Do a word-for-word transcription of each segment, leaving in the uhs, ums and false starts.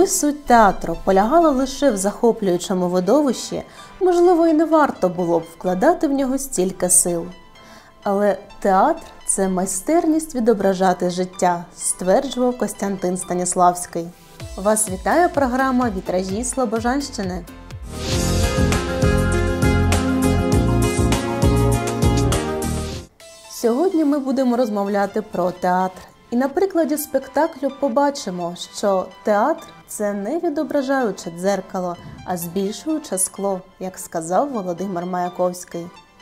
суть театру полягала лише в захоплюючому видовищі, можливо, і не варто було б вкладати в нього стільки сил. Але театр – це майстерність відображати життя, стверджував Костянтин Станіславський. Вас вітає програма «Вітражі Слобожанщини». Сьогодні ми будемо розмовляти про театр. І на прикладі спектаклю побачимо, що театр – це не відображаюче дзеркало, а збільшуюче скло, як сказав Володимир Маяковський.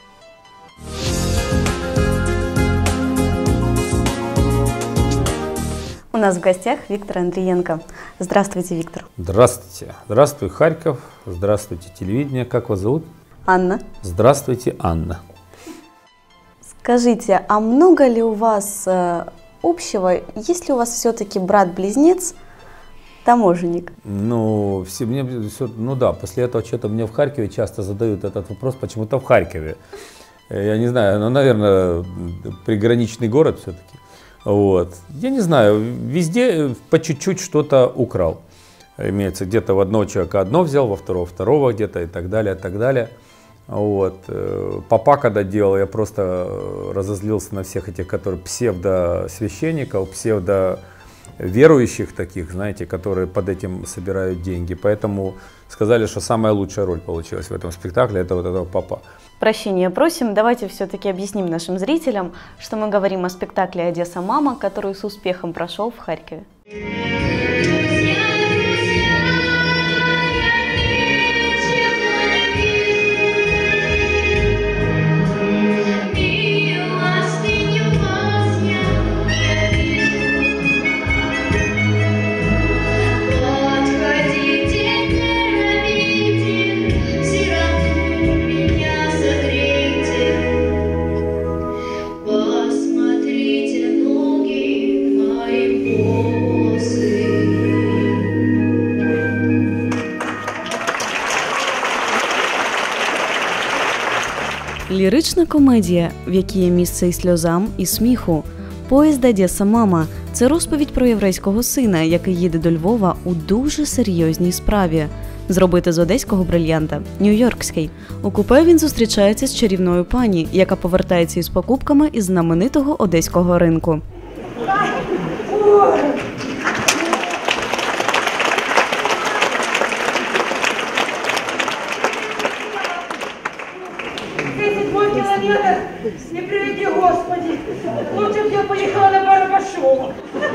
У нас в гостях Виктор Андриенко. Здравствуйте, Виктор. Здравствуйте. Здравствуй, Харьков. Здравствуйте, телевидение. Как вас зовут? Анна. Здравствуйте, Анна. Скажите, а много ли у вас э, общего? Есть ли у вас все-таки брат-близнец, таможенник? Ну, все, мне, все, ну да, после этого что-то мне в Харькове часто задают этот вопрос, почему-то в Харькове. Я не знаю, ну, наверное, приграничный город все-таки. Вот. Я не знаю, везде по чуть-чуть что-то украл. Имеется где-то в одного человека одно взял, во второго второго где-то и так далее, и так далее. Вот. Папа когда делал, я просто разозлился на всех этих, которые псевдосвященников, псевдоверующих таких, знаете, которые под этим собирают деньги. Поэтому сказали, что самая лучшая роль получилась в этом спектакле, это вот этого папа. Прощения просим, давайте все-таки объясним нашим зрителям, что мы говорим о спектакле «Одесса, мама», который с успехом прошел в Харькове. Лірична комедія, в якій є місце і сльозам, і сміху. «Поїзд Одеса, мама» – це розповідь про єврейського сина, який їде до Львова у дуже серйозній справі – зробити з одеського брильянта нью-йоркський. У купе він зустрічається з чарівною пані, яка повертається із покупками із знаменитого одеського ринку. Не приведи, Господи! Лучше б я поїхала на Барабашова.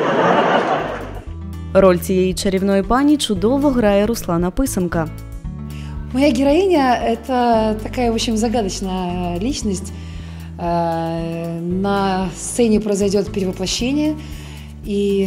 Роль цієї чарівної пані чудово грає Руслана Писанка. Моя героиня – это такая, в общем, загадочная личность. На сцене произойдет перевоплощение, и,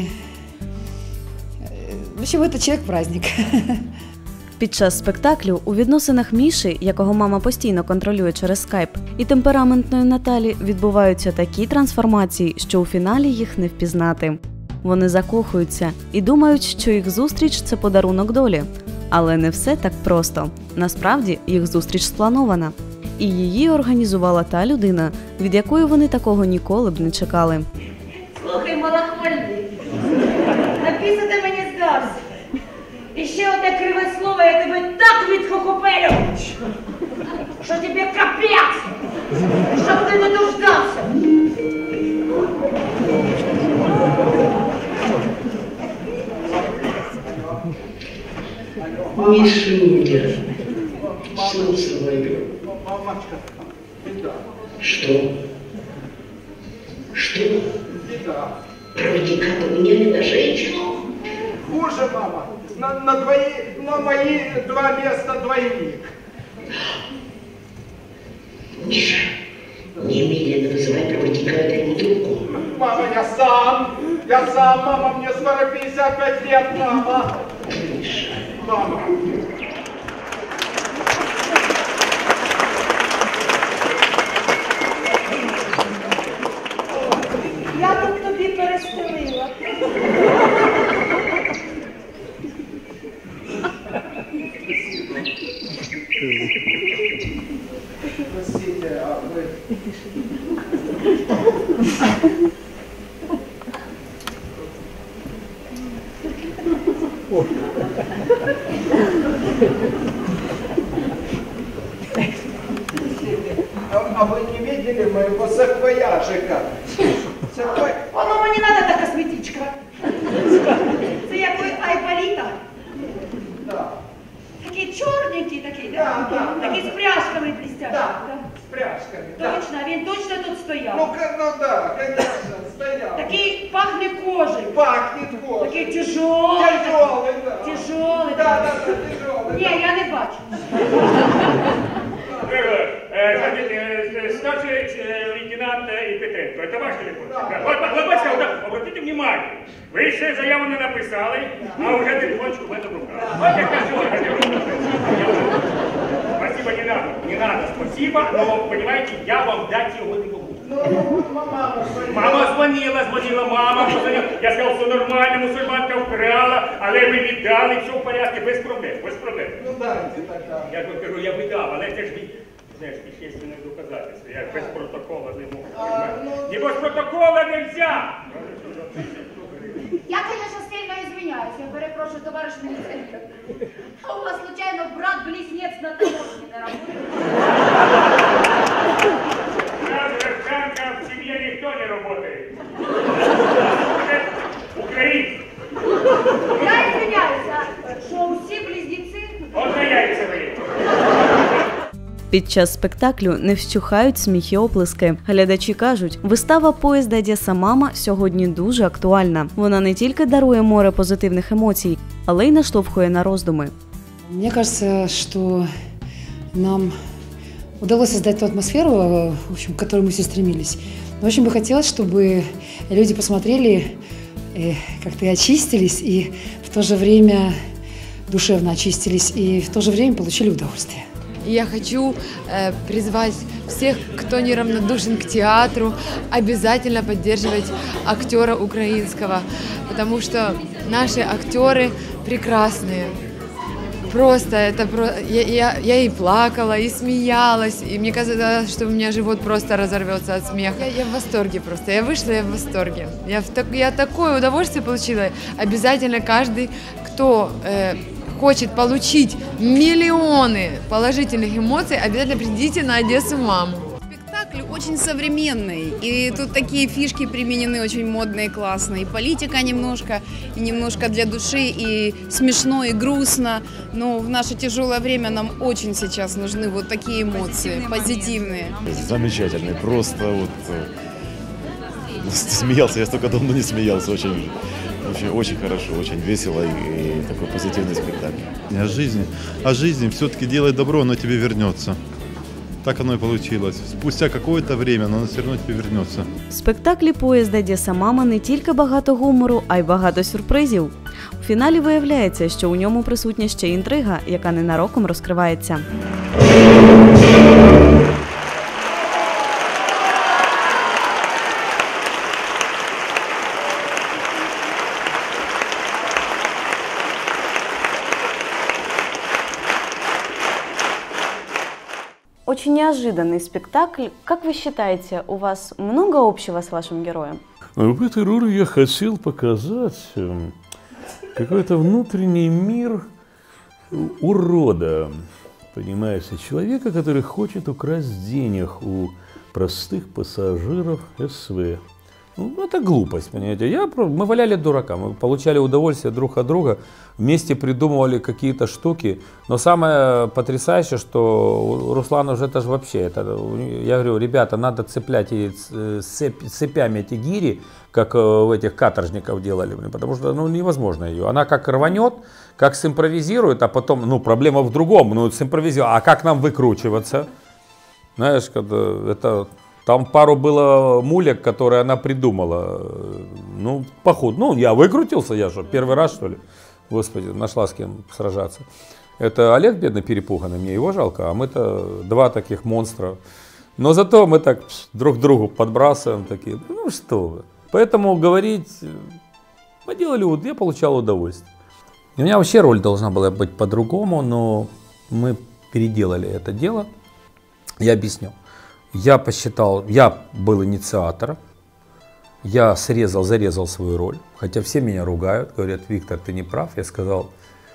в общем, это человек-праздник. Під час спектаклю у відносинах Міші, якого мама постійно контролює через скайп, і темпераментної Наталі відбуваються такі трансформації, що у фіналі їх не впізнати. Вони закохуються і думають, що їх зустріч – це подарунок долі. Але не все так просто. Насправді, їх зустріч спланована. І її організувала та людина, від якої вони такого ніколи б не чекали. Слухай, малохольний, написати мені здався. І ще одне криве слово, я тебе так відхохопелю, що тобі капець, щоб ти не дождався. Мишуня, солнце мое. Что? Что? Проводника поменяли на женщину? Хуже, мама. На, на, двои, на мои два места двойник. Миша, немедленно вызывай проводника в эту трубку. Мама, я сам. Я сам, мама, мне скоро пятьдесят пять лет, мама. Миша. Мама. Я тут тобі перестелила. Простите, а вы... А, а вы не видели моего саквояжика? Саквой... Воно мені надо та косметичка. Це як ви Айполіта. Да. Такі чорненькі, такі, Да, да, да. такі з пряжками блістять. Да, с пряжками. Да. Точно, він точно тут стояв. Ну, ка- ну да, конечно, стоял. Такий пахне кожею. Пахнет кожей. Такий тяжелий. Тяжелый, да. Тяжелий. Да, да, да, тяжелый. Ні, я не бачу. Старший лейтенант Петренко, это ваш телефон? Лобачка, обратите внимание, вы еще заяву не написали, а уже телефончик в этом руках. Вот я хочу. Спасибо, не надо, не надо, спасибо, но, понимаете, я вам дать его не могу. Мама звонила. Мама звонила, звонила, мама позвонила. Я сказав, все нормально, мусульманка вкрала, але ви віддали, все в порядку, без проблем, без проблем. Ну дайте тогда. Я ж кажу, я видав, але це ж від, знаєш, вещественне доказательство. Я без протокола не можу. А, ну... Не без протокола нельзя! Я, конечно, сильно извиняюсь. Я перепрошую, товариш міліціонер. А у вас, случайно, брат-близнец на таможне не работает? Раз гражданка, в семье никто не работает. Украинцы. Я извиняюсь, а що усі близнеці? Вот на яйца вы. Під час спектаклю не вщухають сміх і оплески. Глядачі кажуть, вистава «Поїзд Одеса Мама» сьогодні дуже актуальна. Вона не тільки дарує море позитивних емоцій, але й наштовхує на роздуми. Мне кажется, что нам удалось создать ту атмосферу, в общем, к которой мы все стремились. Но очень бы хотелось, чтобы люди посмотрели, э, как-то и очистились, и в то же время душевно очистились, и в то же время получили удовольствие. Я хочу э, призвать всех, кто неравнодушен к театру, обязательно поддерживать актера украинского, потому что наши актеры прекрасные. Просто это про... я, я, я и плакала, и смеялась, и мне казалось, что у меня живот просто разорвется от смеха. Я, я в восторге просто, я вышла, я в восторге. Я, в так... я такое удовольствие получила. Обязательно каждый, кто э, хочет получить миллионы положительных эмоций, обязательно придите на Одессу Маму. Спектакль очень современный, и тут такие фишки применены очень модные, классные. И политика немножко, и немножко для души, и смешно, и грустно. Но в наше тяжелое время нам очень сейчас нужны вот такие эмоции, позитивные. Замечательный, просто вот смеялся, я столько давно не смеялся, очень, очень, очень хорошо, очень весело и, и такой позитивный спектакль. О жизни, о жизни все-таки делай добро, оно тебе вернется. Так оно и получилось. Спустя какое-то время, но оно все равно тебе вернется. В спектаклі «Поїзд Одеса Мама» не тільки багато гумору, а й багато сюрпризів. У фіналі виявляється, що у ньому присутня ще інтрига, яка ненароком розкривається. Очень неожиданный спектакль. Как вы считаете, у вас много общего с вашим героем? В этой роли я хотел показать какой-то внутренний мир урода, понимаете, человека, который хочет украсть денег у простых пассажиров СВ. Ну, это глупость, понимаете. Я, мы валяли дурака, мы получали удовольствие друг от друга, вместе придумывали какие-то штуки. Но самое потрясающее, что Руслан уже это же вообще, это, я говорю, ребята, надо цеплять и цепь, цепями эти гири, как в этих каторжников делали, потому что ну, невозможно ее. Она как рванет, как симпровизирует, а потом, ну, проблема в другом, ну, симпровизирует. А как нам выкручиваться? Знаешь, когда это... Там пару было мулек, которые она придумала. Ну, походу, ну, я выкрутился, я же первый раз, что ли. Господи, нашла с кем сражаться. Это Олег, бедно перепуганный, мне его жалко, а мы-то два таких монстра. Но зато мы так друг другу подбрасываем такие, ну что вы. Поэтому говорить, мы делали, я получал удовольствие. И у меня вообще роль должна была быть по-другому, но мы переделали это дело. Я объясню. Я посчитал, я был инициатором, я срезал, зарезал свою роль, хотя все меня ругают, говорят, Виктор, ты не прав. Я сказал,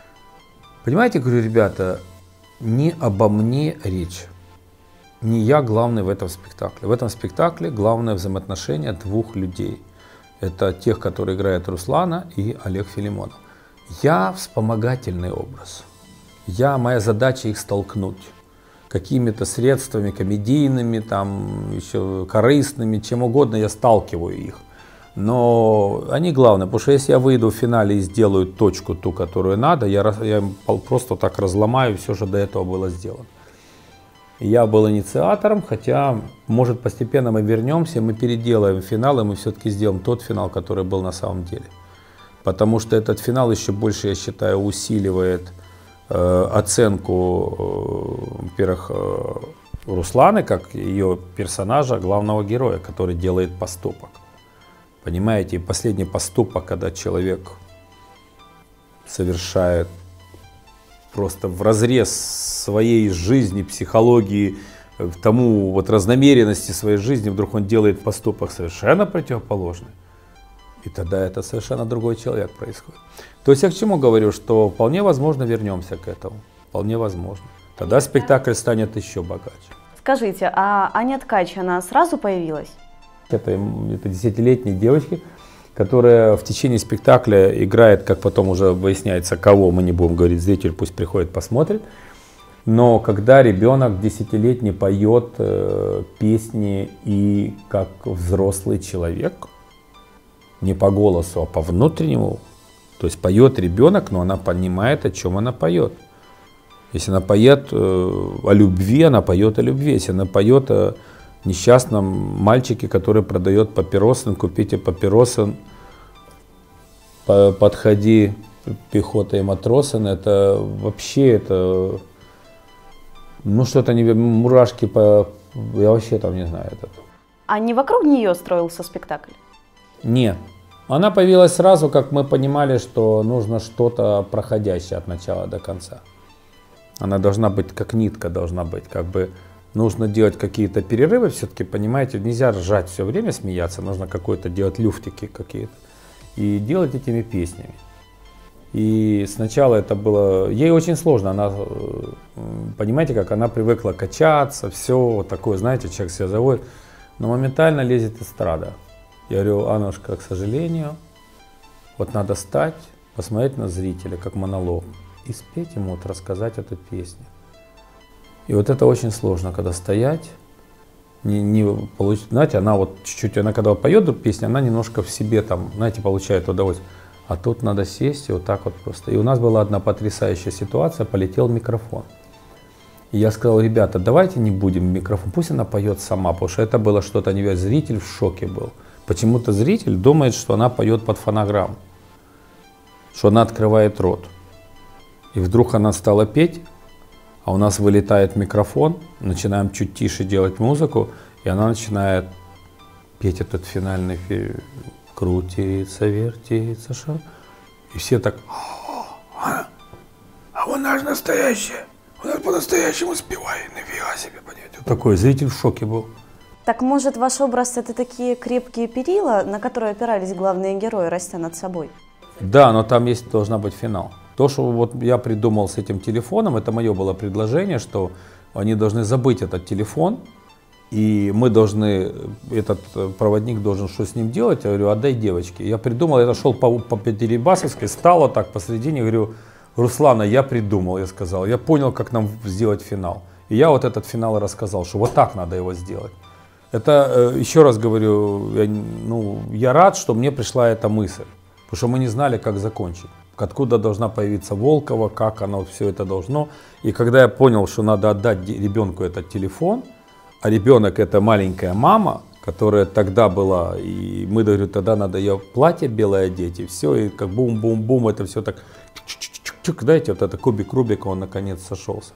Понимаете, говорю, ребята, не обо мне речь. Не я главный в этом спектакле. В этом спектакле главное взаимоотношение двух людей. Это тех, которые играют Руслана и Олег Филимонов. Я вспомогательный образ. Я, моя задача их столкнуть. Какими-то средствами комедийными, там, еще корыстными, чем угодно я сталкиваю их. Но они главное, потому что если я выйду в финале и сделаю точку ту, которую надо, я, я просто так разломаю все, что до этого было сделано. Я был инициатором, хотя, может, постепенно мы вернемся, мы переделаем финал, и мы все-таки сделаем тот финал, который был на самом деле. Потому что этот финал еще больше, я считаю, усиливает э, оценку, э, во-первых, э, Русланы, как ее персонажа, главного героя, который делает поступок. Понимаете, и последний поступок, когда человек совершает просто вразрез своей жизни, психологии, тому вот разномеренности своей жизни, вдруг он делает поступок совершенно противоположный. И тогда это совершенно другой человек происходит. То есть я к чему говорю, что вполне возможно вернемся к этому. Вполне возможно. Тогда спектакль станет еще богаче. Скажите, а Аня Ткач, она сразу появилась? Это, это десятилетняя девочка, которая в течение спектакля играет, как потом уже выясняется, кого, мы не будем говорить, зритель пусть приходит, посмотрит. Но когда ребенок десятилетний поет э, песни и как взрослый человек, не по голосу, а по внутреннему, то есть поет ребенок, но она понимает, о чем она поет. Если она поет э, о любви, она поет о любви. Если она поет о несчастном мальчике, который продает папиросы, купите папиросы, подходи, пехота и матросы, это вообще, это, ну что-то, не мурашки, по, я вообще там не знаю. Это. А не вокруг нее строился спектакль? Нет. Она появилась сразу, как мы понимали, что нужно что-то проходящее от начала до конца. Она должна быть, как нитка должна быть, как бы нужно делать какие-то перерывы, все-таки, понимаете, нельзя ржать все время, смеяться, нужно какой-то делать люфтики какие-то и делать этими песнями. И сначала это было, ей очень сложно, она, понимаете, как она привыкла качаться, все вот такое, знаете, человек себя заводит, но моментально лезет эстрада. Я говорю, Аннушка, к сожалению, вот надо стать, посмотреть на зрителя, как монолог, и спеть ему, вот, рассказать эту песню. И вот это очень сложно, когда стоять, не, не получить, знаете, она вот чуть-чуть, она когда поет песню, она немножко в себе там, знаете, получает удовольствие. А тут надо сесть и вот так вот просто. И у нас была одна потрясающая ситуация, полетел микрофон. И я сказал, ребята, давайте не будем микрофон, пусть она поет сама, потому что это было что-то невероятное. Зритель в шоке был. Почему-то зритель думает, что она поет под фонограмму, что она открывает рот. И вдруг она стала петь, а у нас вылетает микрофон, начинаем чуть тише делать музыку, и она начинает петь этот финальный фильм. Крутится, вертится, шар. И все так, а, а вона же настоящая, вона по-настоящему спевает, нифига себе, понимаете. Вот такой зритель в шоке был. Так может ваш образ это такие крепкие перила, на которые опирались главные герои, растя над собой? Да, но там есть, должна быть финал. То, что вот я придумал с этим телефоном, это мое было предложение, что они должны забыть этот телефон, и мы должны, этот проводник должен что с ним делать, я говорю, отдай девочке. Я придумал, я шел по, по Дерибасовской, стал вот так посредине, говорю, Руслана, я придумал, я сказал, я понял, как нам сделать финал. И я вот этот финал рассказал, что вот так надо его сделать. Это, еще раз говорю, я, ну, я рад, что мне пришла эта мысль, потому что мы не знали, как закончить. Откуда должна появиться Волкова, как оно все это должно. И когда я понял, что надо отдать ребенку этот телефон, а ребенок это маленькая мама, которая тогда была, и мы говорим, тогда надо ее платье белое одеть, и все, и как бум-бум-бум, это все так, чук-чук-чук, знаете, вот это кубик Рубика, он наконец сошелся.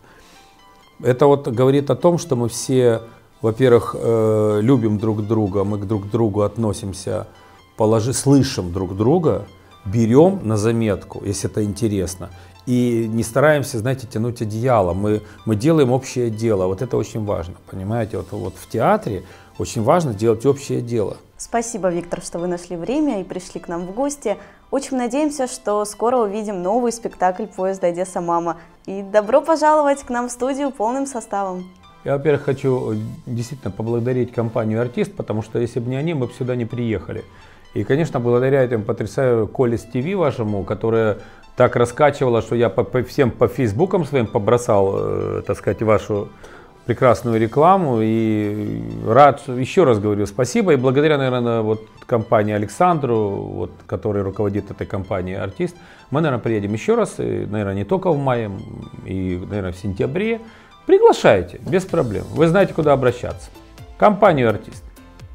Это вот говорит о том, что мы все, во-первых, э, любим друг друга, мы друг к другу относимся, положи, слышим друг друга, берем на заметку, если это интересно, и не стараемся, знаете, тянуть одеяло, мы, мы делаем общее дело, вот это очень важно, понимаете, вот, вот в театре очень важно делать общее дело. Спасибо, Виктор, что вы нашли время и пришли к нам в гости. Очень надеемся, что скоро увидим новый спектакль «Поезд Одесса-мама». И добро пожаловать к нам в студию полным составом. Я, во-первых, хочу действительно поблагодарить компанию «Артист», потому что если бы не они, мы бы сюда не приехали. И, конечно, благодаря этому потрясаю Колес ТВ вашему, которая так раскачивала, что я по, по всем по фейсбукам своим побросал, э, так сказать, вашу прекрасную рекламу. И рад, еще раз говорю, спасибо. И благодаря, наверное, вот компании Александру, вот, который руководит этой компанией «Артист», мы, наверное, приедем еще раз, и, наверное, не только в мае, и, наверное, в сентябре. Приглашайте, без проблем. Вы знаете, куда обращаться. Компанию «Артист».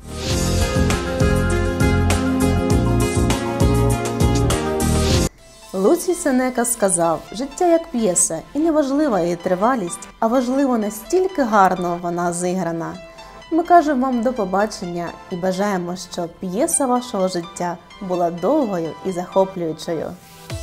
Луцій Сенека сказав, життя як п'єса, і не важлива її тривалість, а важливо настільки гарно вона зіграна. Ми кажемо вам до побачення і бажаємо, щоб п'єса вашого життя була довгою і захоплюючою.